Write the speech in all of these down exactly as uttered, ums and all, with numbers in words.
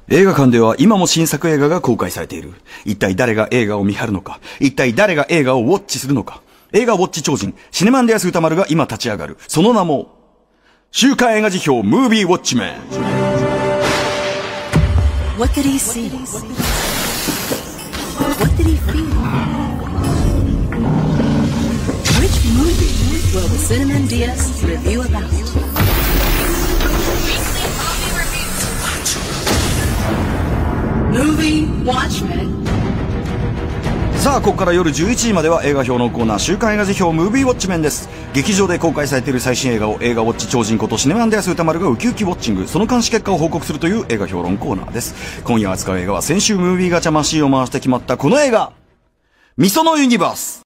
映画館では今も新作映画が公開されている。一体誰が映画を見張るのか。一体誰が映画をウォッチするのか。映画ウォッチ超人、シネマンデアス歌丸が今立ち上がる。その名も、週刊映画辞表ムービーウォッチメン。 What did he see? What did he feel? Which movie will the Cinemandias review about? Movie Watchmen。 さあ、ここから夜じゅういちじまでは映画評のコーナー、週刊映画辞表ムービーウォッチメンです。劇場で公開されている最新映画を映画ウォッチ超人ことシネマンデアス歌丸がウキウキウォッチング、その監視結果を報告するという映画評論コーナーです。今夜扱う映画は先週ムービーガチャマシーンを回して決まったこの映画、ミソノユニバース。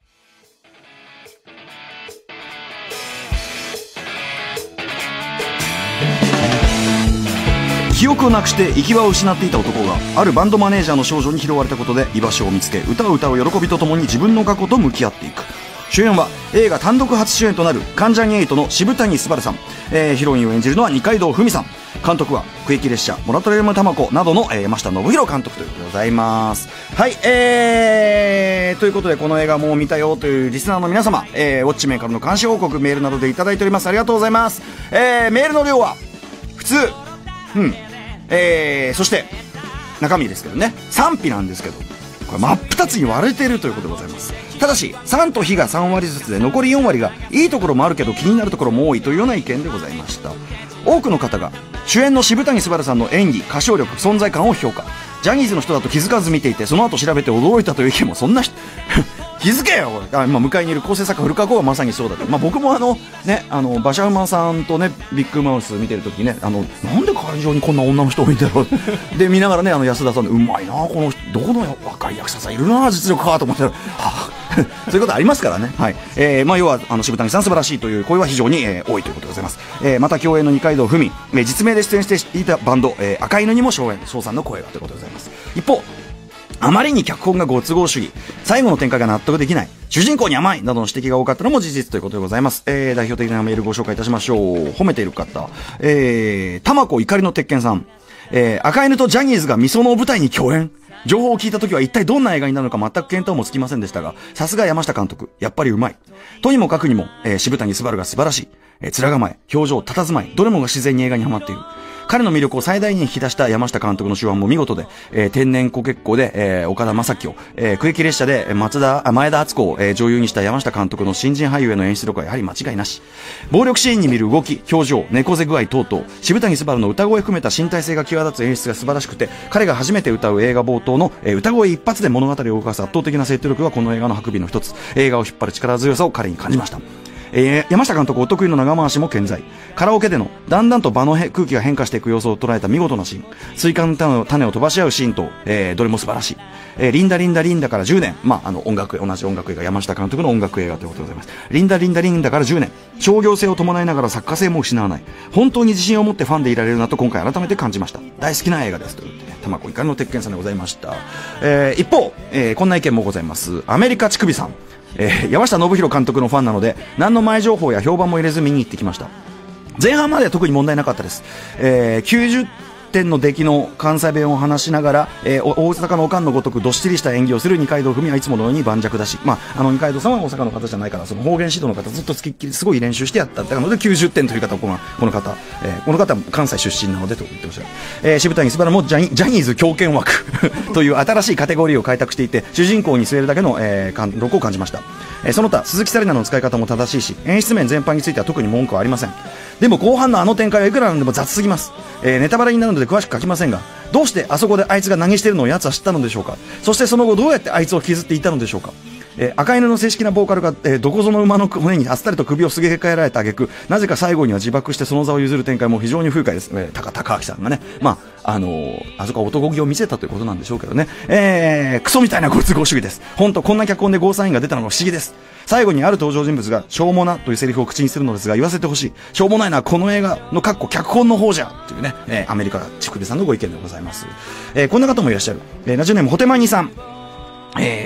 記憶をなくして行き場を失っていた男があるバンドマネージャーの少女に拾われたことで居場所を見つけ、歌を歌う喜びとともに自分の過去と向き合っていく。主演は映画単独初主演となる関ジャニエイトの渋谷昴さん、えー、ヒロインを演じるのは二階堂ふみさん、監督は区域列車モラトリアムタマコなどの、えー、山下信弘監督ということでございます。はい、えー、ということでこの映画もう見たよというリスナーの皆様、えー、ウォッチメンからの監視報告メールなどでいただいております。ありがとうございます。えー、メールの量は普通、うんえー、そして中身ですけどね、賛否なんですけど、これ真っ二つに割れているということでございます。ただしさんと非がさん割ずつで残りよん割がいいところもあるけど気になるところも多いというような意見でございました。多くの方が主演の渋谷昴さんの演技、歌唱力、存在感を評価。ジャニーズの人だと気づかず見ていて、その後調べて驚いたという意見もそんな人気づけよこれ。あ、まあ、向かいにいる構成作家古川光はまさにそうだと。まあ、僕もあのね、あの馬車馬さんとねビッグマウス見てる時ね、あのなんで会場にこんな女の人多いんだろうで見ながらね、あの安田さんでうまいなこの人、どこの若い役者さんいるな実力かと思ってはあそういうことありますからね。はい、えー、まあ要はあの渋谷さん素晴らしいという声は非常に、えー、多いということでございます。えー、また共演の二階堂ふみ、えー、実名で出演していたバンド、えー、赤犬にも翔さんの声がということでございます。一方、あまりに脚本がご都合主義、最後の展開が納得できない、主人公に甘いなどの指摘が多かったのも事実ということでございます。えー、代表的なメールご紹介いたしましょう。褒めている方、えー、玉子怒りの鉄拳さん、えー、赤犬とジャニーズがミソノを舞台に共演。情報を聞いた時は一体どんな映画になるのか全く見当もつきませんでしたが、さすが山下監督、やっぱりうまい。とにもかくにも、えー、渋谷昴が素晴らしい。えー、面構え、表情、佇まい、どれもが自然に映画にはまっている。彼の魅力を最大に引き出した山下監督の手腕も見事で、えー、天然子結構で、えー、岡田将生を、えー、区域列車で松田、前田敦子を、えー、女優にした山下監督の新人俳優への演出力はやはり間違いなし。暴力シーンに見る動き、表情、猫背具合等々、渋谷昴の歌声含めた身体性が際立つ演出が素晴らしくて、彼が初めて歌う映画冒頭の、えー、歌声一発で物語を動かす圧倒的な説得力はこの映画の運びの一つ。映画を引っ張る力強さを彼に感じました。えー、山下監督お得意の長回しも健在。カラオケでのだんだんと場の空気が変化していく様子を捉えた見事なシーン、スイカの種を種を飛ばし合うシーンと、えー、どれも素晴らしい。えー、リンダリンダリンダからじゅうねん、まあ、あの音楽同じ音楽映画、山下監督の音楽映画ということでございます。リンダリンダリンダからじゅうねん、商業性を伴いながら作家性も失わない、本当に自信を持ってファンでいられるなと今回改めて感じました。大好きな映画ですということで、ね、玉子怒りの鉄拳さんでございました。えー、一方、えー、こんな意見もございます。アメリカ乳首さん、えー、山下信弘監督のファンなので何の前情報や評判も入れず見に行ってきました。前半までは特に問題なかったです。えー、きゅうじゅってんの出来の関西弁を話しながら、えー、大阪のおかんのごとくどっしりした演技をする二階堂ふみはいつものように盤石だし、まあ、あの二階堂さんは大阪の方じゃないから、その方言指導の方ずっとつきっきりすごい練習してやったってのできゅうじゅってんという方、このこの方、えー、この方は関西出身なのでと言ってました。えー、渋谷昴もジャニ、ジャニーズ強権枠という新しいカテゴリーを開拓していて、主人公に据えるだけの、えー、貫禄を感じました。えー、その他鈴木紗理奈の使い方も正しいし、演出面全般については特に文句はありません。でも後半のあの展開はいくらなんでも雑すぎます。えー、ネタバレになるので詳しく書きませんが、どうしてあそこであいつが投げしてるのを奴は知ったのでしょうか。そしてその後どうやってあいつを削っていったのでしょうか。えー、赤犬の正式なボーカルが、えー、どこぞの馬の骨にあっさりと首をすげ替えられた挙句、なぜか最後には自爆してその座を譲る展開も非常に不愉快です。えー、高高明さんがね、まああのー、あそこは男気を見せたということなんでしょうけどね。えー、クソみたいなご都合主義です。本当こんな脚本でゴーサインが出たのが不思議です。最後にある登場人物がしょうもなというセリフを口にするのですが、言わせてほしい。しょうもないのはこの映画のかっこ脚本の方じゃというね、えー、アメリカ乳首さんのご意見でございます。えー、こんな方もいらっしゃる。えー、ラジオネームホテマニさん。えー、っと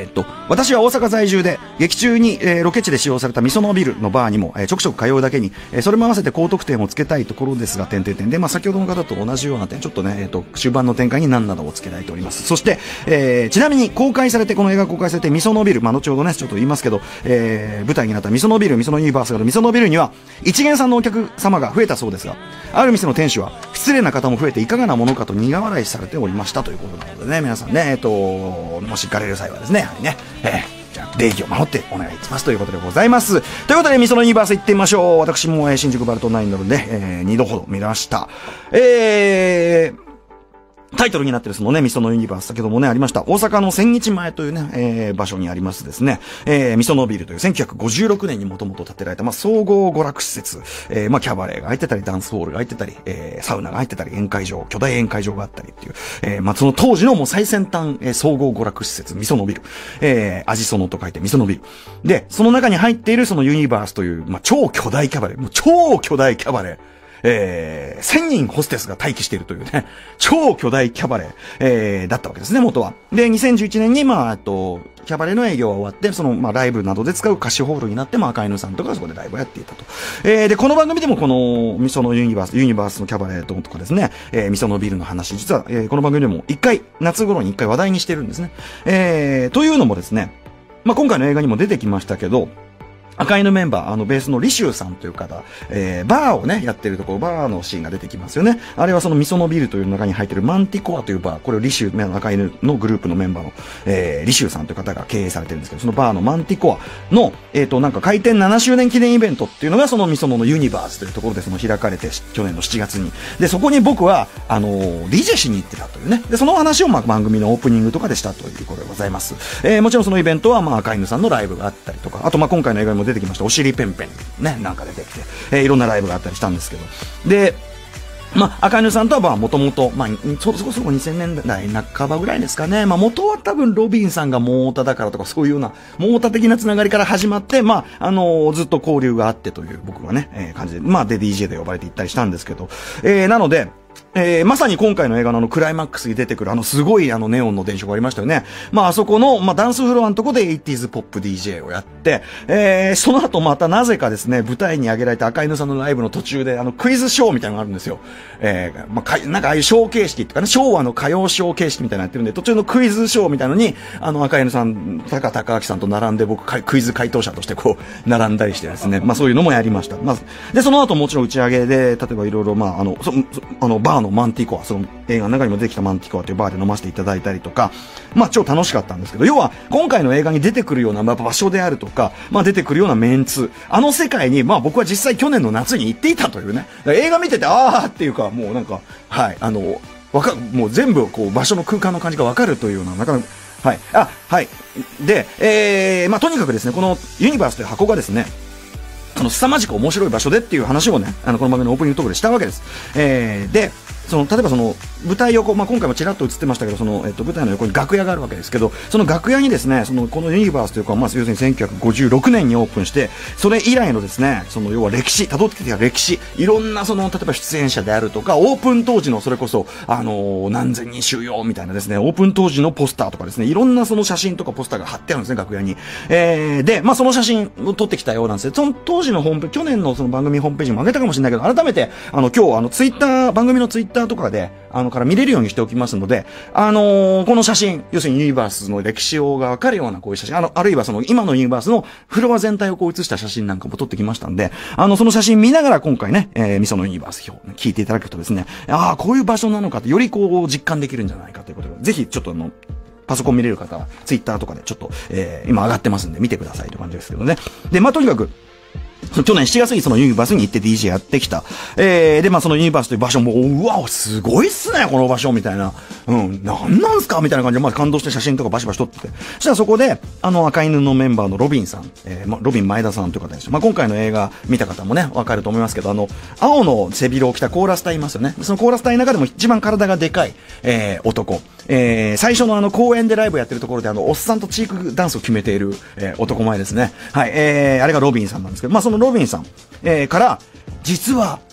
私は大阪在住で、劇中に、えー、ロケ地で使用されたみそのビルのバーにも、えー、ちょくちょく通うだけに、えー、それも合わせて高得点をつけたいところですが、点々点で、まあ、先ほどの方と同じような点、ちょっとね、えっと、終盤の展開に何などをつけられております。そして、えー、ちなみに公開されて、この映画公開されて、みそのビル、まあ、後ほどね、ちょっと言いますけど、えー、舞台になったみそのビル、みそのユニバースがあるみそのビルには、一元さんのお客様が増えたそうですが、ある店の店主は、失礼な方も増えていかがなものかと苦笑いされておりましたということなのでね、皆さんね、えっと、もし行かれる際はですね、やはりね、えーじゃあ礼儀を守ってお願いしますということでございます。ということで、みそのユニバース行ってみましょう。私も、えー、新宿バルトナインなので、えー、にどほど見ました。えー、タイトルになってるそのね、みそのユニバース先ほどもね、ありました。大阪の千日前というね、えー、場所にありますですね、えー、みそのビルというせんきゅうひゃくごじゅうろくねんにもともと建てられた、まあ、総合娯楽施設、えー、まあ、キャバレーが入ってたり、ダンスホールが入ってたり、えー、サウナが入ってたり、宴会場、巨大宴会場があったりっていう、えー、まあ、その当時のもう最先端、えー、総合娯楽施設、みそのビル、えー、味そのと書いてみそのビル。で、その中に入っているそのユニバースという、まあ、超巨大キャバレー、もう超巨大キャバレー、えー、せんにんホステスが待機しているというね、超巨大キャバレー、えー、だったわけですね、元は。で、にせんじゅういちねんに、まあ、あと、キャバレーの営業が終わって、その、まあ、ライブなどで使う貸しホールになって、まあ、赤犬さんとかそこでライブをやっていたと。えー、で、この番組でもこの、みそのユニバース、ユニバースのキャバレーとかですね、えー、みそのビルの話、実は、えー、この番組でも一回、夏頃に一回話題にしてるんですね。えー、というのもですね、まあ、今回の映画にも出てきましたけど、赤犬メンバー、あの、ベースのリシューさんという方、えー、バーをね、やってるところ、バーのシーンが出てきますよね。あれはそのみそのビルという中に入ってるマンティコアというバー、これをリシュー、赤犬のグループのメンバーの、えー、リシューさんという方が経営されてるんですけど、そのバーのマンティコアの、えっと、なんか開店ななしゅうねん記念イベントっていうのが、そのみそののユニバースというところでその開かれて、去年のしちがつに。で、そこに僕は、あのー、ディージェー しに行ってたというね。で、その話をまあ番組のオープニングとかでしたということでございます。えー、もちろんそのイベントは、まあ赤犬さんのライブがあったりとか、あとまあ今回の映画にも出てきました、おしりペンペンね、なんか出てきて、えー、いろんなライブがあったりしたんですけど。で、まあ、赤犬さんとはまあ、もともと、まあ、そ、そこそこにせんねんだい半ばぐらいですかね。まあ、元は多分ロビンさんがモータだからとか、そういうような、モータ的なつながりから始まって、まあ、あのー、ずっと交流があってという、僕はね、えー、感じで、まあ、で ディージェー で呼ばれて行ったりしたんですけど、えー、なので、えー、まさに今回の映画のあのクライマックスに出てくるあのすごいあのネオンの電飾がありましたよね。まああそこの、まあダンスフロアのとこで エイティーズ ポップ ディージェー をやって、えー、その後またなぜかですね、舞台に上げられた赤犬さんのライブの途中であのクイズショーみたいなのがあるんですよ。えー、まあか、なんかああいうショー形式っていうかね、昭和の歌謡ショー形式みたいなのやってるんで、途中のクイズショーみたいなのに、あの赤犬さん、高高明さんと並んで僕クイズ回答者としてこう、並んだりしてですね、まあそういうのもやりました。まあ、で、その後もちろん打ち上げで、例えばいろいろまああの、そ、あの、バーのマンティコア、その映画の中にも出てきたマンティコアというバーで飲ませていただいたりとか、まあ超楽しかったんですけど、要は今回の映画に出てくるような、まあ、場所であるとか、まあ出てくるようなメンツ、あの世界に、まあ僕は実際去年の夏に行っていたというね、映画見てて、あーっていうか、もうなんか、はい、あの、わか、もう全部こう場所の空間の感じがわかるというような、なかなか、はい、あ、はい。で、えー、まあとにかくですね、このユニバースという箱がですね、その凄まじく面白い場所でっていう話をね、あの、この番組のオープニングトークでしたわけです。えー、で、その、例えばその、舞台横、まあ、今回もちらっと映ってましたけど、その、えっと、舞台の横に楽屋があるわけですけど、その楽屋にですね、その、このユニバースというか、まあ、要するにせんきゅうひゃくごじゅうろくねんにオープンして、それ以来のですね、その、要は歴史、辿ってきた歴史、いろんなその、例えば出演者であるとか、オープン当時のそれこそ、あのー、何千人収容みたいなですね、オープン当時のポスターとかですね、いろんなその写真とかポスターが貼ってあるんですね、楽屋に。えー、で、まあ、その写真を撮ってきたようなんですよ。その当時のホームページ、去年のその番組ホームページも上げたかもしれないけど、改めて、あの、今日、あの、ツイッター、番組のツイッターとかで、あの、から見れるようにしておきますので、あのー、この写真、要するにユニバースの歴史がわかるようなこういう写真、あの、あるいはその今のユニバースのフロア全体をこう写した写真なんかも撮ってきましたんで、あの、その写真見ながら今回ね、えー、ミソのユニバース表、聞いていただくとですね、ああ、こういう場所なのかってよりこう実感できるんじゃないかということで、ぜひちょっとあの、パソコン見れる方は、ツイッターとかでちょっと、えー、今上がってますんで見てくださいという感じですけどね。で、まあ、とにかく、去年しちがつにそのユニバースに行って ディージェー やってきた。えー、で、まあそのユニバースという場所も、うわ、すごいっすね、この場所、みたいな。うん、なんなんすかみたいな感じで、まあ感動して写真とかバシバシ撮ってて。そしたらそこで、あの赤犬のメンバーのロビンさん、えー、まあロビン前田さんという方です。まあ今回の映画見た方もね、わかると思いますけど、あの、青の背広を着たコーラス隊いますよね。そのコーラス隊の中でも一番体がでかい、えー、男。えー、最初のあの公園でライブやってるところであの、おっさんとチークダンスを決めている、えー、男前ですね。はい、えー、あれがロビンさんなんですけど、まあそのロビンさん、えー、から、実は、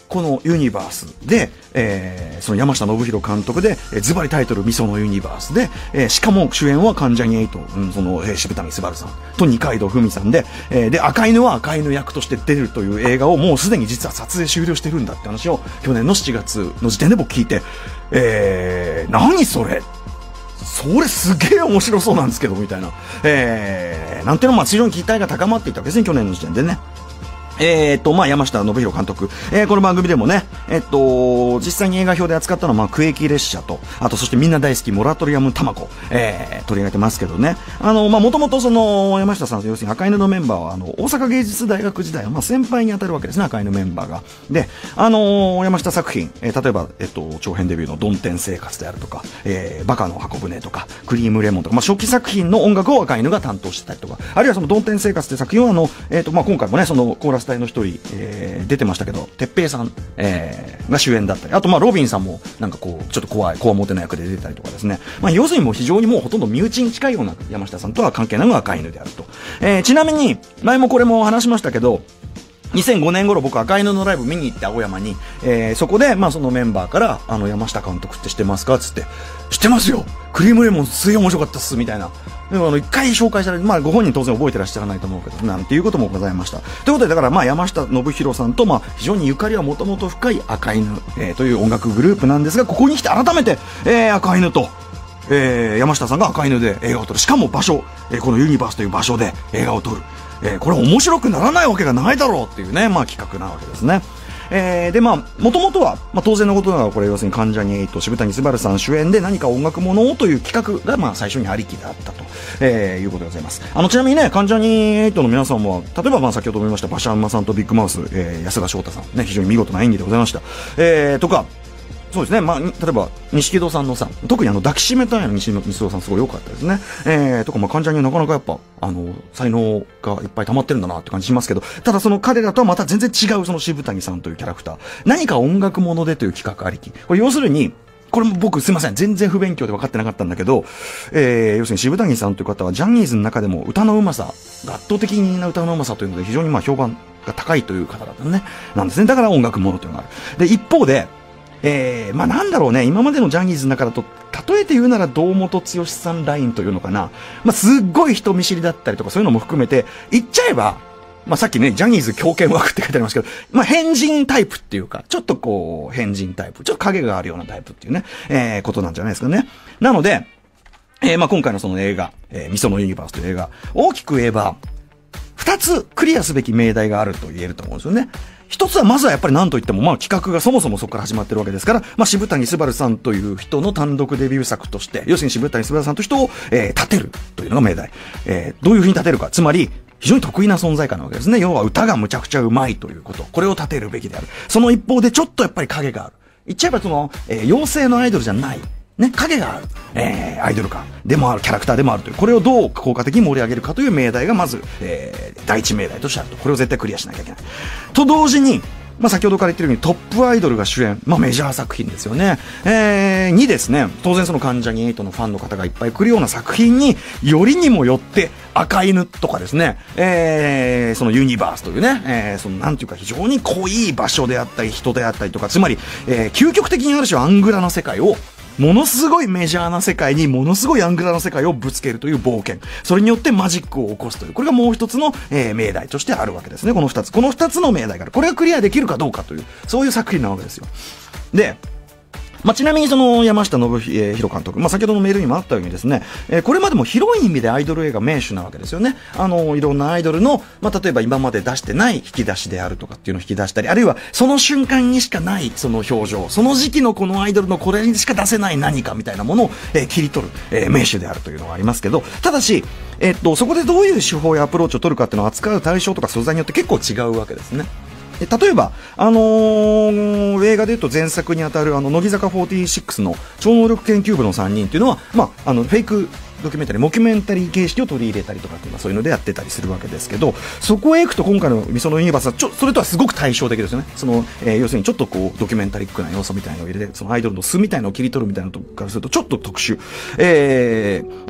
このユニバースで、えー、その山下信弘監督で、えー、ズバリタイトルみそのユニバースで、えー、しかも主演は関ジャニエイト、うん、その、えー、渋谷昴さんと二階堂ふみさんで、えー、で、赤犬は赤犬役として出るという映画をもうすでに実は撮影終了してるんだって話を去年のしちがつの時点で僕聞いて、えー、何それそれすげえ面白そうなんですけど、みたいな。えー、なんていうのも非常に期待が高まっていたわけですね、去年の時点でね。えーっと、まあ、山下信弘監督。えー、この番組でもね、えっと、実際に映画表で扱ったのは、まあ、区域列車と、あと、そしてみんな大好き、モラトリアム卵、えー、取り上げてますけどね。あの、まあ、もともとその、山下さん、要するに赤犬のメンバーは、あの、大阪芸術大学時代は、まあ、先輩に当たるわけですね、赤犬メンバーが。で、あのー、山下作品、えー、例えば、えっと、長編デビューのドンテン生活であるとか、えー、バカの箱舟とか、クリームレモンとか、まあ、初期作品の音楽を赤犬が担当してたりとか、あるいはそのドンテン生活って作品は、あの、えっと、まあ、今回もね、その、コーラス隊の一人、えーえー、出てましたけど、哲平さん、えー、が主演だったり、あとまあロビンさんもなんかこうちょっと怖い怖もてな役で出てたりとかですね。まあ要するにもう非常にもうほとんど身内に近いような山下さんとは関係ないのが赤犬であると。えー、ちなみに前もこれも話しましたけど。にせんごねん頃僕赤犬のライブ見に行って青山に、えー、そこでまあそのメンバーからあの山下監督って知ってますかつって知ってますよクリームレモンすげえ面白かったっすみたいなでもあの一回紹介されてまあご本人当然覚えてらっしゃらないと思うけどなんていうこともございましたということでだからまあ山下信弘さんとまあ非常にゆかりはもともと深い赤犬、えー、という音楽グループなんですがここに来て改めて、えー、赤犬とえー、山下さんが赤犬で映画を撮るしかも場所、えー、このユニバースという場所で映画を撮るえー、これ面白くならないわけがないだろうっていうね、まあ企画なわけですね。えー、でまあ、もともとは、まあ当然のことながらこれ要するに関ジャニエイト、渋谷昴さん主演で何か音楽ものをという企画がまあ最初にありきであったと、えー、いうことでございます。あの、ちなみにね、関ジャニエイトの皆さんは、例えばまあ先ほども言いました、馬車馬さんとビッグマウス、えー、安田翔太さん、ね、非常に見事な演技でございました。えー、とか、そうですね。まあ、例えば、錦戸さんのさ、特にあの、抱きしめたいの西戸さんすごい良かったですね。えー、とか、まあ、関ジャニはなかなかやっぱ、あの、才能がいっぱい溜まってるんだなって感じしますけど、ただその彼らとはまた全然違うその渋谷さんというキャラクター。何か音楽ものでという企画ありき。これ要するに、これも僕すいません。全然不勉強で分かってなかったんだけど、えー、要するに渋谷さんという方はジャニーズの中でも歌のうまさ、圧倒的な歌のうまさというので非常にまあ評判が高いという方だったね。なんですね。だから音楽ものというのがある。で、一方で、えー、まあなんだろうね、今までのジャニーズの中だと、例えて言うなら堂本剛さんラインというのかな。まあすっごい人見知りだったりとかそういうのも含めて、言っちゃえば、まあさっきね、ジャニーズ狂犬枠って書いてありますけど、まあ変人タイプっていうか、ちょっとこう、変人タイプ、ちょっと影があるようなタイプっていうね、えー、ことなんじゃないですかね。なので、えー、まあ今回のその映画、えー、みそのユニバースという映画、大きく言えば、二つクリアすべき命題があると言えると思うんですよね。一つはまずはやっぱり何と言ってもまあ企画がそもそもそこから始まってるわけですから、まあ渋谷昴さんという人の単独デビュー作として、要するに渋谷昴さんという人を、えー、立てるというのが命題。えー、どういうふうに立てるか。つまり、非常に得意な存在感なわけですね。要は歌がむちゃくちゃうまいということ。これを立てるべきである。その一方でちょっとやっぱり影がある。言っちゃえばその、えー、妖精のアイドルじゃない。ね、影がある、えー、アイドル感でもある、キャラクターでもあるという、これをどう効果的に盛り上げるかという命題がまず、えー、第一命題としてあると。これを絶対クリアしなきゃいけない。と同時に、まあ、先ほどから言ってるようにトップアイドルが主演、まあ、メジャー作品ですよね。えー、にですね、当然その関ジャニエイトのファンの方がいっぱい来るような作品に、よりにもよって赤犬とかですね、えー、そのユニバースというね、えー、そのなんていうか非常に濃い場所であったり、人であったりとか、つまり、えー、究極的にある種アングラな世界を、ものすごいメジャーな世界にものすごいアングラな世界をぶつけるという冒険。それによってマジックを起こすという。これがもう一つの、えー、命題としてあるわけですね。この二つ。この二つの命題がある。これがクリアできるかどうかという、そういう作品なわけですよ。で、まあ、ちなみにその山下信弘監督、まあ、先ほどのメールにもあったようにですね、えー、これまでも広い意味でアイドル映画名手なわけですよね。あの、いろんなアイドルの、まあ、例えば今まで出してない引き出しであるとかっていうのを引き出したり、あるいはその瞬間にしかないその表情、その時期のこのアイドルのこれにしか出せない何かみたいなものを、えー、切り取る、えー、名手であるというのがありますけど、ただし、えー、っと、そこでどういう手法やアプローチを取るかっていうのを扱う対象とか素材によって結構違うわけですね。例えば、あのー、映画で言うと前作にあたるあの乃木坂フォーティーシックスの超能力研究部のさんにんっていうのは、まあ、あのフェイクドキュメンタリー、モキュメンタリー形式を取り入れたりとかっていうのはそういうのでやってたりするわけですけど、そこへ行くと今回のみそのユニバースはちょそれとはすごく対照的ですよね。その、えー、要するにちょっとこうドキュメンタリックな要素みたいなのを入れて、そのアイドルの素みたいなのを切り取るみたいなのからするとちょっと特殊。えー、まあ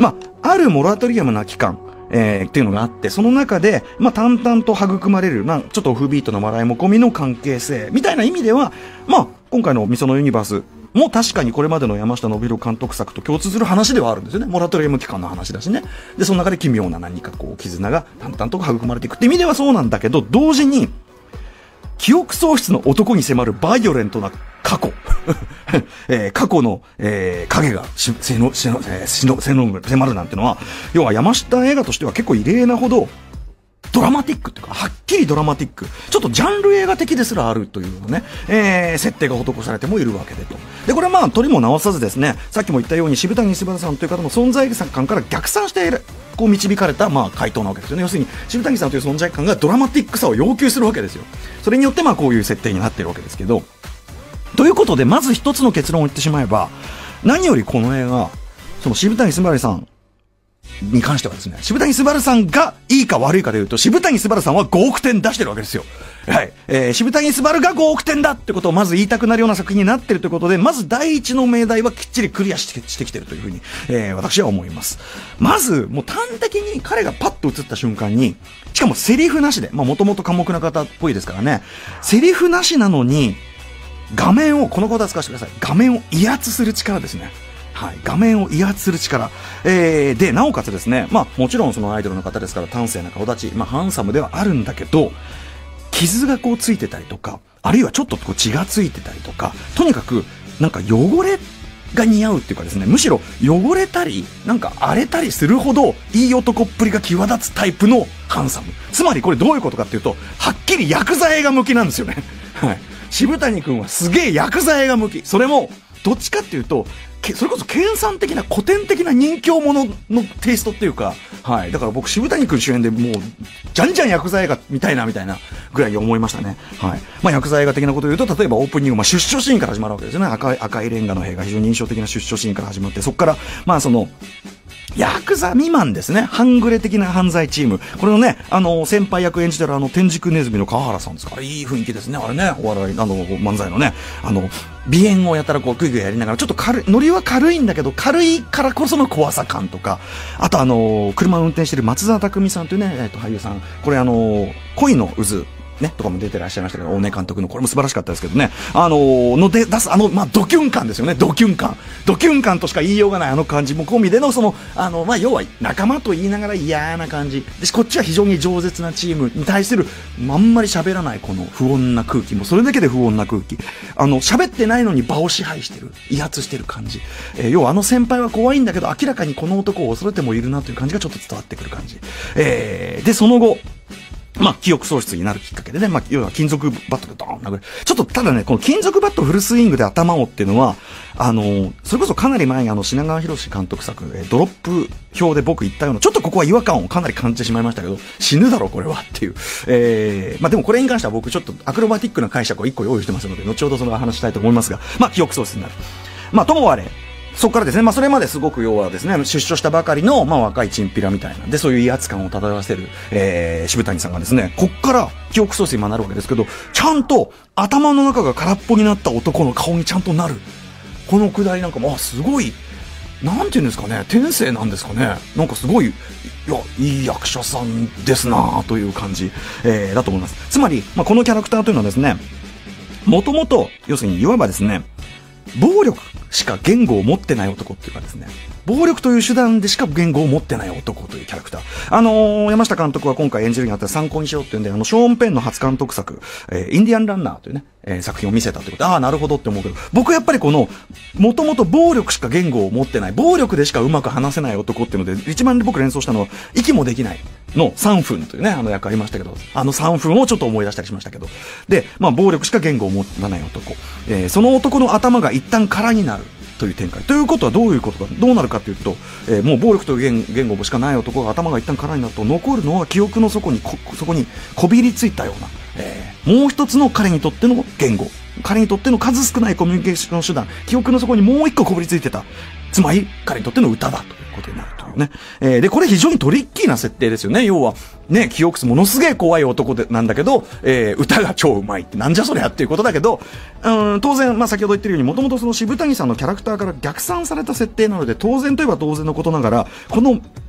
あるモラトリアムな期間、えー、っていうのがあって、その中で、まあ、淡々と育まれる、まあ、ちょっとオフビートの笑いも込みの関係性、みたいな意味では、まあ、今回のみそのユニバースも確かにこれまでの山下信弘監督作と共通する話ではあるんですよね。モラトリアム期間の話だしね。で、その中で奇妙な何かこう、絆が淡々と育まれていくって意味ではそうなんだけど、同時に、記憶喪失の男に迫るバイオレントな過去、えー、過去の、えー、影がしせのせの、えー、しのせの迫るなんてのは、要は山下映画としては結構異例なほどドラマティックっていうか、はっきりドラマティック、ちょっとジャンル映画的ですらあるというのね、えー、設定が施されてもいるわけでと。で、これはまあ取りも直さずですね、さっきも言ったように渋谷昴さんという方の存在感から逆算している。こう導かれたまあ回答なわけですよね。要するに渋谷さんという存在感がドラマティックさを要求するわけですよ。それによってまあこういう設定になっているわけですけど、ということでまず一つの結論を言ってしまえば、何よりこの映画、その渋谷昴さんに関してはですね、渋谷昴さんがいいか悪いかでいうと、渋谷昴さんはごおくてん出してるわけですよ。はい。えー、渋谷昴がごおくてんだってことをまず言いたくなるような作品になってるということで、まず第一の命題はきっちりクリアしてしてきてるというふうに、えー、私は思います。まず、もう端的に彼がパッと映った瞬間に、しかもセリフなしで、まあもともと寡黙な方っぽいですからね、セリフなしなのに、画面を、この言葉使わせてください。画面を威圧する力ですね。はい、画面を威圧する力、えー、でなおかつですね、まあもちろんそのアイドルの方ですから端正な顔立ち、まあハンサムではあるんだけど、傷がこうついてたりとか、あるいはちょっとこう血がついてたりとか、とにかくなんか汚れが似合うっていうかですね、むしろ汚れたりなんか荒れたりするほどいい男っぷりが際立つタイプのハンサム。つまりこれどういうことかっていうと、はっきりヤクザ映画向きなんですよね。はい。渋谷くんはすげえヤクザ映画向き。それもどっちかっていうと、それこそ研鑽的な古典的な人形もののテイストっていうか、はい。だから僕渋谷くん主演でもうじゃんじゃんヤクザ映画みたいなみたいなぐらい思いましたね。はい。まあヤクザ映画的なことを言うと、例えばオープニング、まあ出所シーンから始まるわけですよね。赤い赤いレンガの塀が非常に印象的な出所シーンから始まって、そこからまあそのヤクザ未満ですね。半グレ的な犯罪チーム。これのね、あの、先輩役演じてるあの、天竺ネズミの川原さんですから、いい雰囲気ですね。あれね、お笑い、あの、漫才のね、あの、鼻炎をやたらこう、グイグイやりながら、ちょっと軽い、ノリは軽いんだけど、軽いからこその怖さ感とか、あとあの、車を運転してる松沢匠さんというね、えっと、俳優さん。これあの、恋の渦。ね、とかも出てらっしゃいましたけど、大根監督の、これも素晴らしかったですけどね、あのー、ので出す、あの、まあ、ドキュン感ですよね、ドキュン感。ドキュン感としか言いようがないあの感じも込みでの、その、あの、まあ、要は仲間と言いながら嫌な感じ。で、こっちは非常に饒舌なチームに対する、あんまり喋らないこの不穏な空気も、それだけで不穏な空気。あの、喋ってないのに場を支配してる、威圧してる感じ。えー、要はあの先輩は怖いんだけど、明らかにこの男を恐れてもいるなという感じがちょっと伝わってくる感じ。えー、で、その後、まあ、記憶喪失になるきっかけでね、まあ、要は金属バットでドーン殴る。ちょっと、ただね、この金属バットフルスイングで頭をっていうのは、あのー、それこそかなり前にあの、品川博監督作、えー、ドロップ表で僕言ったような、ちょっとここは違和感をかなり感じてしまいましたけど、死ぬだろ、これはっていう。えー、まあ、でもこれに関しては僕ちょっとアクロバティックな解釈を一個用意してますので、後ほどその話したいと思いますが、まあ、記憶喪失になる。まあ、ともあれ、そこからですね、まあそれまですごく要はですね、出所したばかりの、まあ若いチンピラみたいな、で、そういう威圧感を漂わせる、えー、渋谷さんがですね、こっから記憶喪失になるわけですけど、ちゃんと頭の中が空っぽになった男の顔にちゃんとなる。このくだりなんかも、あ、すごい、なんていうんですかね、天性なんですかね、なんかすごい、いや、いい役者さんですなぁという感じ、えー、だと思います。つまり、まあこのキャラクターというのはですね、もともと、要するにいわばですね、暴力しか言語を持ってない男っていうかですね、暴力という手段でしか言語を持ってない男というキャラクター。あのー、山下監督は今回演じるにあったら参考にしようっていうんで、あの、ショーン・ペンの初監督作、えー、インディアン・ランナーというね、えー、作品を見せたってこと。ああ、なるほどって思うけど、僕はやっぱりこの、もともと暴力しか言語を持ってない、暴力でしかうまく話せない男っていうので、一番僕連想したのは、息もできないのさんぷんというね、あの役ありましたけど、あのさんぷんをちょっと思い出したりしましたけど、で、まあ、暴力しか言語を持たない男。えー、その男の頭が一旦空になる。という展開。ということはどういうことか、どうなるかというと、えー、もう暴力という 言, 言語しかない男が頭が一旦空になると、残るのは記憶の底にこ、そこにこびりついたような、えー、もう一つの彼にとっての言語。彼にとっての数少ないコミュニケーション手段。記憶の底にもう一個こびりついてた。つまり、彼にとっての歌だということになるというね。えー、で、これ非常にトリッキーな設定ですよね。要は、ね、記憶ものすげえ怖い男でなんだけど、えー、歌が超うまいってなんじゃそりゃっていうことだけど、うん、当然、まあ、先ほど言ってるように、もともとその渋谷さんのキャラクターから逆算された設定なので、当然といえば当然のことながら、この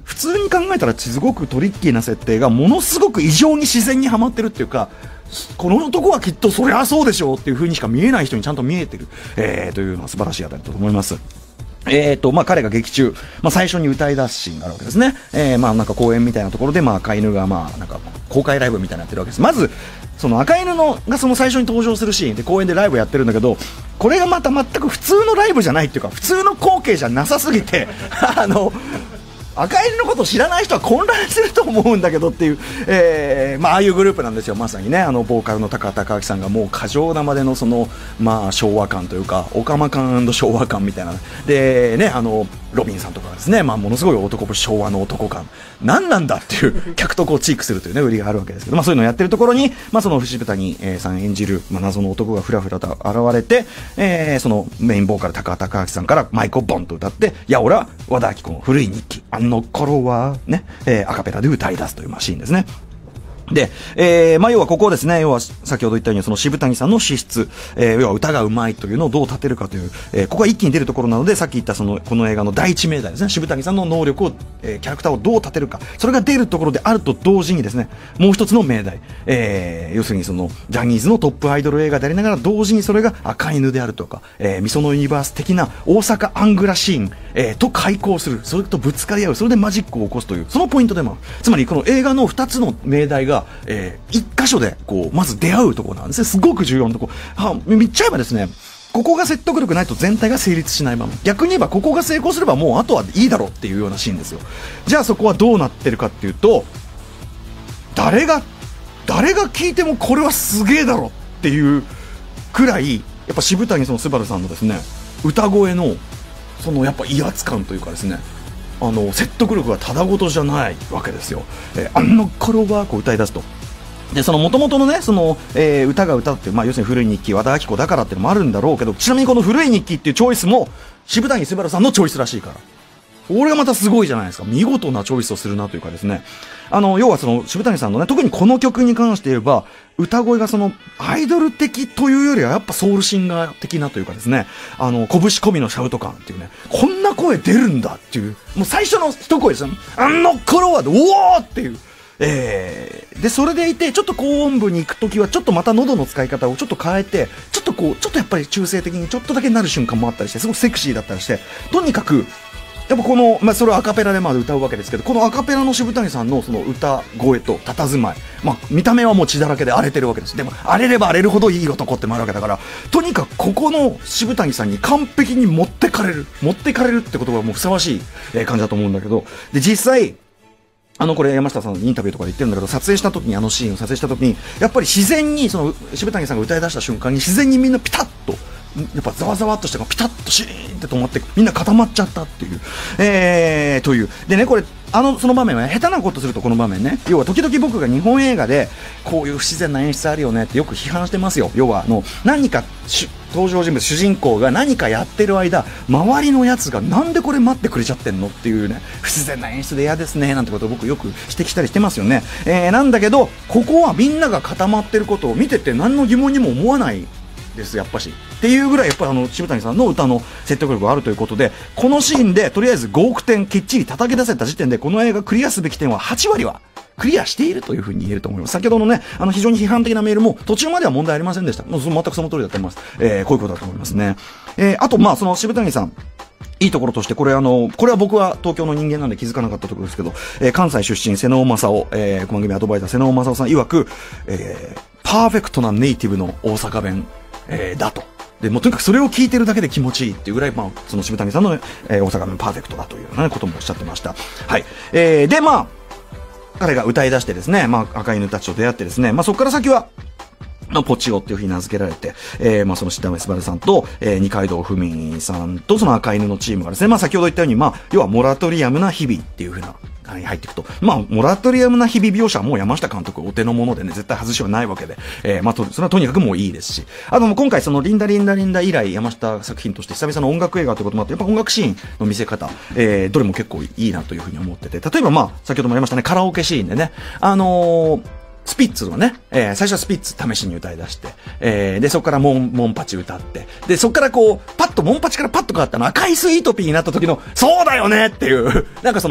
普通に考えたらすごくトリッキーな設定がものすごく異常に自然にはまってるっていうか、この男はきっとそりゃそうでしょうっていう風にしか見えない人にちゃんと見えてる、えー、というのは素晴らしいあたりだと思います。えーと、まあ、彼が劇中、まあ、最初に歌い出すシーンがあるわけですね。えー、まあ、なんか公園みたいなところで、まあ、赤犬が、まあ、なんか、公開ライブみたいになってるわけです。まず、その赤犬のがその最初に登場するシーンで公園でライブやってるんだけど、これがまた全く普通のライブじゃないっていうか、普通の光景じゃなさすぎて、あの、赤犬のことを知らない人は混乱すると思うんだけどっていう、えーまあ、ああいうグループなんですよ。まさにね、あのボーカルの高田孝明さんがもう過剰なまでのその、まあ、昭和感というかオカマ感&昭和感みたいなでね、あのロビンさんとかですね、まあ、ものすごい男ぶ昭和の男感何なんだっていう客とこうチークするというね売りがあるわけですけど、まあ、そういうのをやってるところに、まあ、その藤谷さん演じる、まあ、謎の男がふらふらと現れて、えー、そのメインボーカル高田孝明さんからマイクをボンと歌って、いや俺は和田アキ子の古い日記あの頃はね、えー、アカペラで歌い出すというマシーンですね。で、えー、まあ、要はここですね、要は先ほど言ったようにその渋谷さんの資質、えー、要は歌がうまいというのをどう立てるかという、えー、ここが一気に出るところなので、さっき言ったその、この映画の第一命題ですね、渋谷さんの能力を、えー、キャラクターをどう立てるか、それが出るところであると同時にですね、もう一つの命題、えー、要するにその、ジャニーズのトップアイドル映画でありながら、同時にそれが赤犬であるとか、えー、ミソノユニバース的な大阪アングラシーン、えー、と開口する、それとぶつかり合う、それでマジックを起こすという、そのポイントでもある。つまりこの映画の二つの命題が、えー一箇所でこうまず出会うところなんですね。すごく重要なところ。は言っちゃえばですね、ここが説得力ないと全体が成立しないまま、逆に言えばここが成功すればもうあとはいいだろうっていうようなシーンですよ。じゃあそこはどうなってるかっていうと、誰が誰が聞いてもこれはすげえだろっていうくらい、やっぱ渋谷そのスバルさんのですね歌声のそのやっぱ威圧感というかですね、あの説得力がただごとじゃないわけですよ。えー、あの頃はこう歌い出すと。で、その元々のね、その、えー、歌が歌って、まあ、要するに古い日記、和田アキ子だからっていうのもあるんだろうけど、ちなみにこの古い日記っていうチョイスも、渋谷昴さんのチョイスらしいから。俺がまたすごいじゃないですか。見事なチョイスをするなというかですね。あの、要はその、渋谷さんのね、特にこの曲に関して言えば、歌声がその、アイドル的というよりは、やっぱソウルシンガー的なというかですね、あの、拳込みのシャウト感っていうね、こんな声出るんだっていう、もう最初の一声ですよ。あの頃は、おーっていう。えー、でそれでいてちょっと高音部に行くときはちょっとまた喉の使い方をちょっと変えてちょっとこうちょっとやっぱり中性的にちょっとだけなる瞬間もあったりしてすごくセクシーだったりして、とにかくやっぱこの、まあ、それをアカペラでまあ歌うわけですけど、このアカペラの渋谷さんのその歌声と佇まい、まあ、見た目はもう血だらけで荒れてるわけです。でも荒れれば荒れるほどいい男ってもあるわけだから、とにかくここの渋谷さんに完璧に持ってかれる持ってかれるってことがもうふさわしい、えー、感じだと思うんだけど、で実際あのこれ山下さんのインタビューとかで言ってるんだけど、撮影した時にあのシーンを撮影した時にやっぱり自然にその渋谷さんが歌い出した瞬間に自然にみんなピタッとやっぱざわざわっとしてピタッとシーンって止まってみんな固まっちゃったっていう、えー、というでね、これあのその場面は、ね、下手なことするとこの場面ね、要は時々僕が日本映画でこういう不自然な演出あるよねってよく批判してますよ。要はあの何か登場人物主人公が何かやってる間周りのやつがなんでこれ待ってくれちゃってんのっていうね、不自然な演出で嫌ですねなんてことを僕よく指摘したりしてますよね。えー、なんだけどここはみんなが固まってることを見てて何の疑問にも思わないですやっぱしっていうぐらいやっぱりあの渋谷さんの歌の説得力があるということで、このシーンでとりあえずごおくてんきっちり叩き出せた時点でこの映画クリアすべき点ははちわりはクリアしているというふうに言えると思います。先ほどのね、あの非常に批判的なメールも途中までは問題ありませんでした。もう全くその通りだと思います。えー、こういうことだと思いますね。えー、あとまあその渋谷さんいいところとして、これあの、これは僕は東京の人間なんで気づかなかったところですけど、えー、関西出身、瀬能正夫、えー、番組アドバイザー瀬能正夫さん曰く、えー、パーフェクトなネイティブの大阪弁、えー、だと。で、もうとにかくそれを聞いてるだけで気持ちいいっていうぐらい、まあ、その渋谷さんの、えー、大阪弁パーフェクトだというようなこともおっしゃってました。はい。えー、で、まあ、彼が歌い出してですね、まあ、赤犬たちと出会ってですね、まあ、そこから先は、まあ、ポチオっていうふうに名付けられて、えー、まあ、その志田昴さんと、えー、二階堂ふみさんと、その赤犬のチームがですね、まあ、先ほど言ったように、まあ、要はモラトリアムな日々っていうふうな、に入っていくと。まあ、モラトリアムな日々描写はもう山下監督お手のものでね、絶対外しはないわけで、えー、まあ、と、それはとにかくもういいですし、あの、今回そのリンダリンダリンダ以来、山下作品として久々の音楽映画ということもあって、やっぱ音楽シーンの見せ方、えー、どれも結構いいなというふうに思ってて、例えばまあ、先ほどもありましたね、カラオケシーンでね、あのー、スピッツのね、えー、最初はスピッツ試しに歌い出して、えー、で、そこからモン、モンパチ歌って、で、そこからこう、パッと、モンパチからパッと変わったの赤いスイートピーになった時の、そうだよねっていう、なんかその、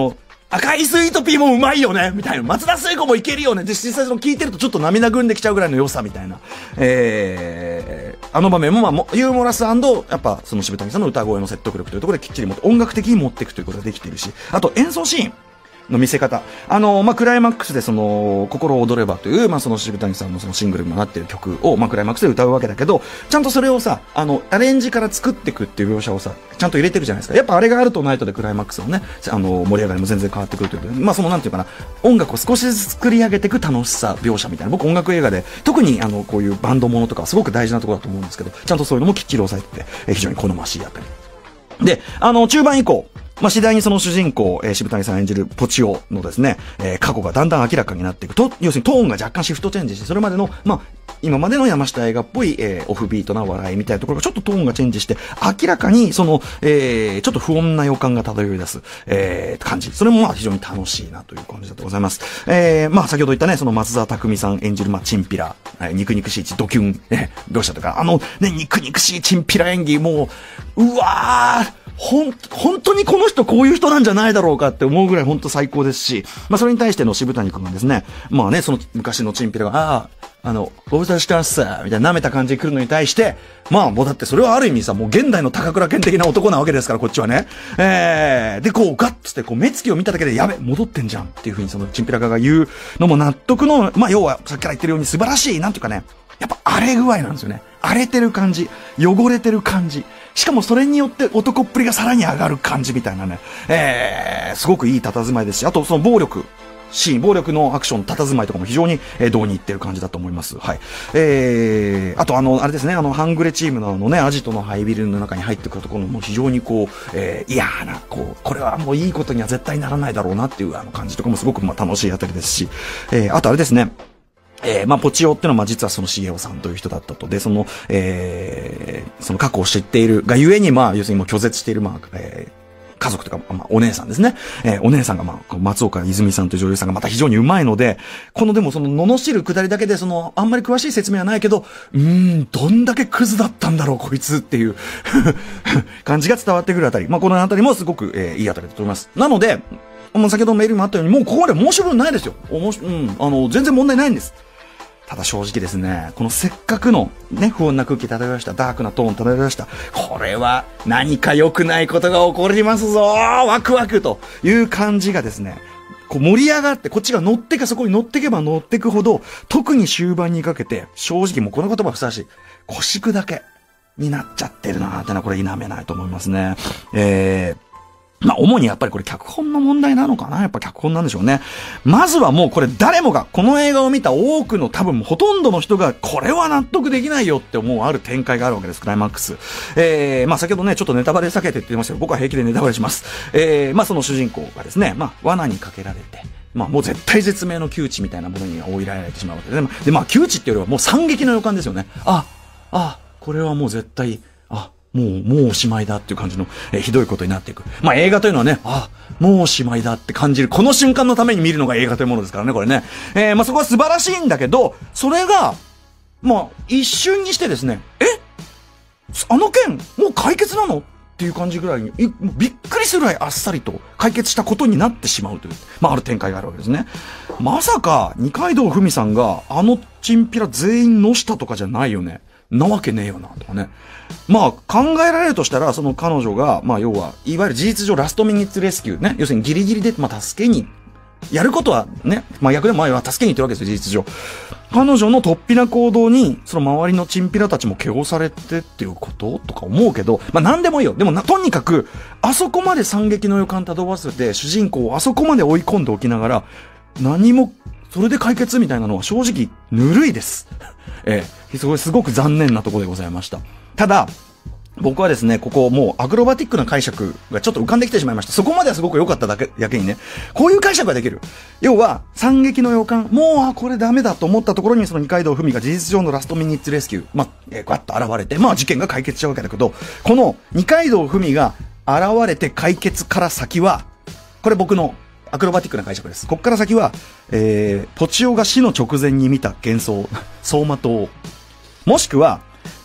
赤いスイートピーもうまいよねみたいな。松田聖子もいけるよね。で、実際その聞いてるとちょっと涙ぐんできちゃうぐらいの良さみたいな。えー、あの場面もまあ、ユーモラス&やっぱその渋谷さんの歌声の説得力というところできっちり持って、音楽的に持っていくということができているし、あと演奏シーンの見せ方。あの、まあ、クライマックスでその、心躍ればという、まあ、その渋谷さんのそのシングルにもなっている曲を、まあ、クライマックスで歌うわけだけど、ちゃんとそれをさ、あの、アレンジから作っていくっていう描写をさ、ちゃんと入れてるじゃないですか。やっぱあれがあるとないとでクライマックスのね、あの、盛り上がりも全然変わってくるということで、まあ、そのなんていうかな、音楽を少しずつ作り上げていく楽しさ描写みたいな。僕音楽映画で、特にあの、こういうバンドものとかすごく大事なところだと思うんですけど、ちゃんとそういうのもきっちり抑えてて、え非常に好ましいあたり。で、あの、中盤以降、まあ、次第にその主人公、えー、渋谷さん演じるポチオのですね、えー、過去がだんだん明らかになっていくと、要するにトーンが若干シフトチェンジして、それまでの、まあ、今までの山下映画っぽい、えー、オフビートな笑いみたいなところがちょっとトーンがチェンジして、明らかにその、えー、ちょっと不穏な予感が漂い出す、えー、感じ。それもまあ非常に楽しいなという感じだとございます。えー、まあ先ほど言ったね、その松沢拓実さん演じる、まあ、チンピラ、えー、肉肉しいドキュン、えー、描写とか、あのね、肉肉しいチンピラ演技、もう、うわー、ほん、本当にこの人こういう人なんじゃないだろうかって思うぐらい本当最高ですし、まあそれに対しての渋谷くんがですね、まあね、その昔のチンピラが、ああ、あの、ご無沙汰してますみたいな舐めた感じで来るのに対して、まあもうだってそれはある意味さ、もう現代の高倉健的な男なわけですから、こっちはね。えー、で、こうガッつってこう目つきを見ただけで、やべ、戻ってんじゃんっていう風にそのチンピラ側が言うのも納得の、まあ要はさっきから言ってるように素晴らしい、なんていうかね、やっぱ荒れ具合なんですよね。荒れてる感じ、汚れてる感じ。しかもそれによって男っぷりがさらに上がる感じみたいなね。えー、すごくいい佇まいですし、あとその暴力。シーン、暴力のアクション、佇まいとかも非常に、えー、どうにいってる感じだと思います。はい。えー、あとあの、あれですね、あの、ハングレチームのあのね、アジトのハイビルの中に入ってくるところも非常にこう、えー、嫌な、こう、これはもういいことには絶対ならないだろうなっていうあの感じとかもすごくまあ楽しいあたりですし、えー、あとあれですね、えー、まあ、ポチオってのは、まあ、実はその シーエーオー さんという人だったと。で、その、えー、その過去を知っているがゆえに、まあ、要するにもう拒絶している、まあ、えー、家族とか、まあ、お姉さんですね。えー、お姉さんが、まあ、松岡泉さんという女優さんがまた非常に上手いので、このでもその、罵るくだりだけで、その、あんまり詳しい説明はないけど、うーん、どんだけクズだったんだろう、こいつっていう感じが伝わってくるあたり。まあ、このあたりもすごく、えー、いいあたりだと思います。なので、もう先ほどメールにもあったように、もうここまで面白くないですよ。おもし、うん、あの、全然問題ないんです。ただ正直ですね、このせっかくのね、不穏な空気漂いました、ダークなトーン漂いました。これは何か良くないことが起こりますぞー、ワクワクという感じがですね、こう盛り上がって、こっちが乗ってか、そこに乗ってけば乗ってくほど、特に終盤にかけて、正直もうこの言葉ふさわしい、腰砕けになっちゃってるなーってのはこれ否めないと思いますね。えー、まあ、主にやっぱりこれ脚本の問題なのかな、やっぱ脚本なんでしょうね。まずはもうこれ誰もが、この映画を見た多くの多分ほとんどの人が、これは納得できないよって思うある展開があるわけです、クライマックス。えー、まあ先ほどね、ちょっとネタバレ避けてって言ってましたけど、僕は平気でネタバレします。えー、まあその主人公がですね、まあ罠にかけられて、まあもう絶対絶命の窮地みたいなものに追いられてしまうわけで、ね、で、まあ窮地っていうよりはもう惨劇の予感ですよね。あ、あ、これはもう絶対、あ、もう、もうおしまいだっていう感じの、えー、ひどいことになっていく。まあ映画というのはね、あ、もうおしまいだって感じる。この瞬間のために見るのが映画というものですからね、これね。えー、まあそこは素晴らしいんだけど、それが、まあ一瞬にしてですね、えあの件、もう解決なのっていう感じぐらいに、びっくりするぐらいあっさりと解決したことになってしまうという、まあある展開があるわけですね。まさか、二階堂ふみさんがあのチンピラ全員のしたとかじゃないよね。なわけねえよな、とかね。まあ、考えられるとしたら、その彼女が、まあ、要は、いわゆる事実上ラストミニッツレスキューね。要するにギリギリで、まあ、助けに、やることはね、まあ、逆でも前は助けに行ってるわけですよ、事実上。彼女の突飛な行動に、その周りのチンピラたちも汚されてっていうこととか思うけど、まあ、なんでもいいよ。でもな、とにかく、あそこまで惨劇の予感漂わせて、主人公をあそこまで追い込んでおきながら、何も、それで解決みたいなのは正直、ぬるいです。ええ、すごい、すごく残念なところでございました。ただ、僕はですね、ここもうアクロバティックな解釈がちょっと浮かんできてしまいました。そこまではすごく良かっただけ、やけにね。こういう解釈ができる。要は、惨劇の予感、もう、あ、これダメだと思ったところに、その二階堂ふみが事実上のラストミニッツレスキュー、まあ、えー、ガッと現れて、まあ、事件が解決しちゃうわけだけど、この二階堂ふみが現れて解決から先は、これ僕のアクロバティックな解釈です。こっから先は、えー、ポチオが死の直前に見た幻想、走馬灯。もしくは、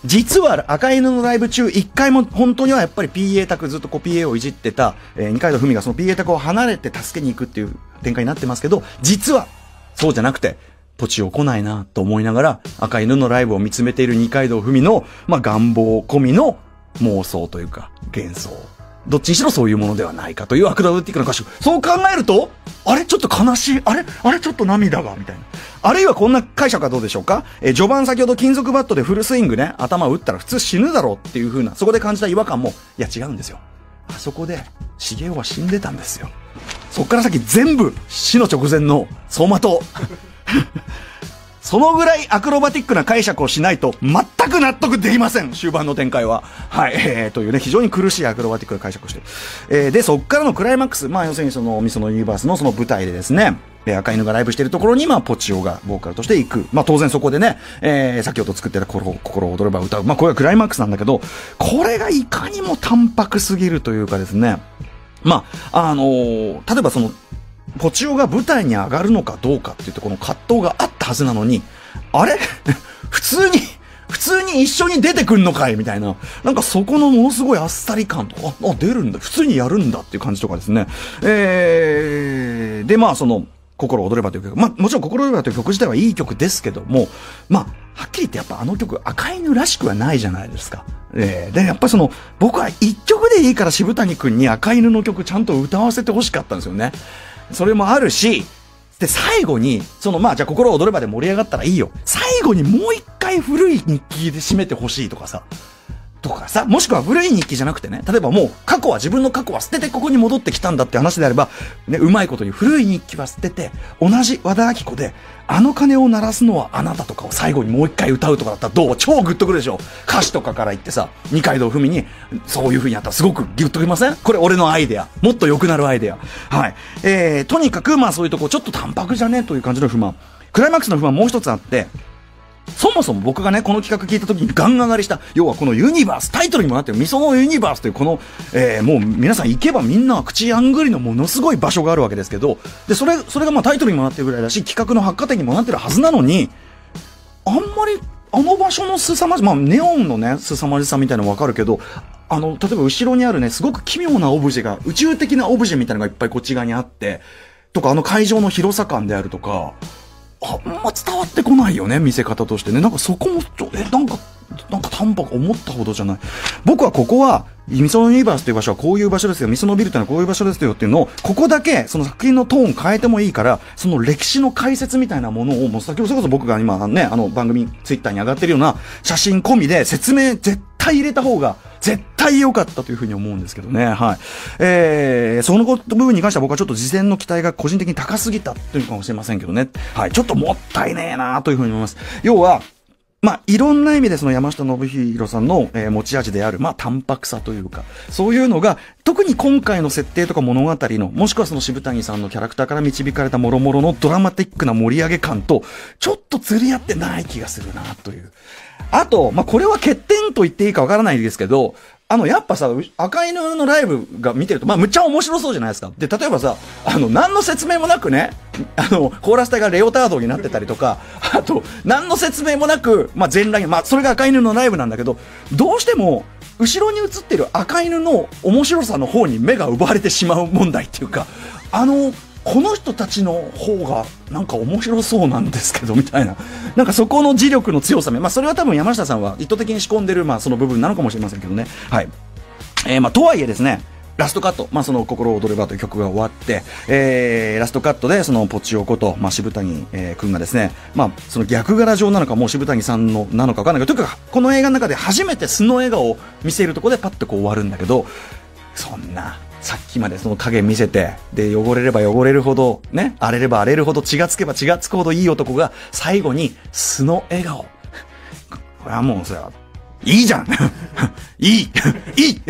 実は赤犬のライブ中、一回も本当にはやっぱり ピーエー 卓ずっとこう ピーエー をいじってた、えー、二階堂ふみがその ピーエー 卓を離れて助けに行くっていう展開になってますけど、実はそうじゃなくて、ポチオ来ないなと思いながら赤犬のライブを見つめている二階堂ふみの、まあ、願望込みの妄想というか幻想。どっちにしろそういうものではないかというアクロバティックな歌手。そう考えると、あれちょっと悲しい。あれあれちょっと涙がみたいな。あるいはこんな解釈はどうでしょうか。えー、序盤先ほど金属バットでフルスイングね、頭を打ったら普通死ぬだろうっていう風な、そこで感じた違和感も、いや違うんですよ。あそこで、茂雄は死んでたんですよ。そっから先全部、死の直前の走馬灯。そのぐらいアクロバティックな解釈をしないと全く納得できません、終盤の展開は。はい、えー、というね、非常に苦しいアクロバティックな解釈をしてる。えー、で、そっからのクライマックス、まあ要するにその、ミソのユニバースのその舞台でですね、えー、赤犬がライブしてるところに、まあ、ポチオがボーカルとして行く。まあ当然そこでね、えー、先ほど作ってた心、心躍れば歌う。まあこれがクライマックスなんだけど、これがいかにも淡白すぎるというかですね、まあ、あのー、例えばその、ポチオが舞台に上がるのかどうかっていうとこの葛藤があったはずなのに、あれ普通に、普通に一緒に出てくんのかいみたいな。なんかそこのものすごいあっさり感とか、あ、あ出るんだ。普通にやるんだっていう感じとかですね。えー、で、まあその、心躍ればという曲。まあもちろん心躍ればという曲自体はいい曲ですけども、まあ、はっきり言ってやっぱあの曲赤犬らしくはないじゃないですか。えー、で、やっぱりその、僕は一曲でいいから渋谷くんに赤犬の曲ちゃんと歌わせてほしかったんですよね。それもあるし、で、最後に、その、まあ、じゃあ心躍ればで盛り上がったらいいよ。最後にもう一回古い日記で締めてほしいとかさ。とかさ、もしくは古い日記じゃなくてね、例えばもう過去は自分の過去は捨ててここに戻ってきたんだって話であれば、ね、うまいことに古い日記は捨てて、同じ和田アキ子で、あの鐘を鳴らすのはあなたとかを最後にもう一回歌うとかだったらどう？超グッとくるでしょ。歌詞とかから言ってさ、二階堂ふみにそういう風にやったらすごくグッときません？これ俺のアイデア。もっと良くなるアイデア。はい。えー、とにかくまあそういうとこちょっと淡白じゃねという感じの不満。クライマックスの不満もう一つあって、そもそも僕がね、この企画聞いた時にガン上がりした、要はこのユニバース、タイトルにもなってるミソのユニバースというこの、えー、もう皆さん行けばみんな口あんぐりのものすごい場所があるわけですけど、で、それ、それがまあタイトルにもなってるぐらいだし、企画の発火点にもなってるはずなのに、あんまりあの場所の凄まじ、まあネオンのね、凄まじさみたいなのわかるけど、あの、例えば後ろにあるね、すごく奇妙なオブジェが、宇宙的なオブジェみたいなのがいっぱいこっち側にあって、とかあの会場の広さ感であるとか、あんま伝わってこないよね、見せ方としてね。なんかそこもちょ、え、なんか、なんか淡白思ったほどじゃない。僕はここは、ミソのユニバースという場所はこういう場所ですよ。ミソのビルというのはこういう場所ですよっていうのを、ここだけ、その作品のトーン変えてもいいから、その歴史の解説みたいなものを、もう先ほどそれこそ僕が今ね、あの番組ツイッターに上がってるような写真込みで説明絶対入れた方が、絶対良かったというふうに思うんですけどね。はい。えー、その部分に関しては僕はちょっと事前の期待が個人的に高すぎたというかもしれませんけどね。はい。ちょっともったいねえなというふうに思います。要は、まあ、いろんな意味でその山下信弘さんの、えー、持ち味である、まあ、淡白さというか、そういうのが、特に今回の設定とか物語の、もしくはその渋谷さんのキャラクターから導かれた諸々のドラマティックな盛り上げ感と、ちょっと釣り合ってない気がするな、という。あと、まあ、これは欠点と言っていいかわからないですけど、あの、やっぱさ、赤犬のライブが見てると、まあ、むっちゃ面白そうじゃないですか。で、例えばさ、あの、何の説明もなくね、あの、コーラス隊がレオタードになってたりとか、あと、何の説明もなく、まあ、全ライン、まあ、それが赤犬のライブなんだけど、どうしても、後ろに映ってる赤犬の面白さの方に目が奪われてしまう問題っていうか、あの、この人たちの方がなんか面白そうなんですけどみたいな、なんかそこの磁力の強さめ、まあそれは多分山下さんは意図的に仕込んでるまあその部分なのかもしれませんけどね。はい。えー、まあとはいえですね、ラストカット、まあその心躍ればという曲が終わって、えー、ラストカットでそのポチオこと、まあ渋谷、えー、くんがですね、まあその逆柄上なのかもう渋谷さんのなのかわかんないけど、というかこの映画の中で初めて素の笑顔を見せるところでパッとこう終わるんだけど、そんな、さっきまでその影見せて、で、汚れれば汚れるほど、ね、荒れれば荒れるほど、血がつけば血がつくほどいい男が、最後に素の笑顔。これはもうさ、いいじゃんいいいいいい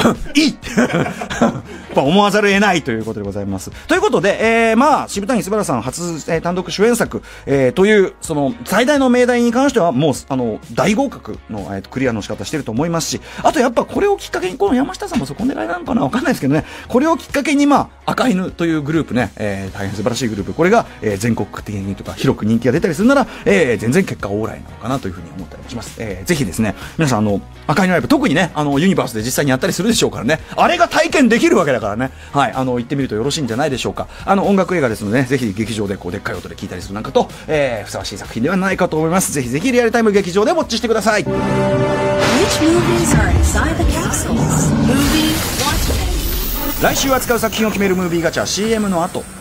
と思わざるを得ないということでございます。ということで、えー、まあ、渋谷昴さん初、えー、単独主演作、えー、という、その、最大の命題に関しては、もう、あの、大合格の、えー、クリアの仕方してると思いますし、あとやっぱこれをきっかけに、この山下さんもそこ狙いなのかなわかんないですけどね、これをきっかけに、まあ、 赤犬というグループね、えー、大変素晴らしいグループ、これが、えー、全国的にとか広く人気が出たりするなら、えー、全然結果オーライなのかなというふうに思ったりします。えー、ぜひですね、皆さん、あの赤犬ライブ、特にね、あのユニバースで実際にやったりするでしょうからね、あれが体験できるわけだからね、はい、あの行ってみるとよろしいんじゃないでしょうか。あの音楽映画ですので、ね、ぜひ劇場でこうでっかい音で聴いたりするなんかと、えー、ふさわしい作品ではないかと思います。ぜひぜひリアルタイム劇場でウォッチしてください。 Which movies are inside the capsules? Movie Watch Day. 来週扱う作品を決めるムービーガチャ シーエム の後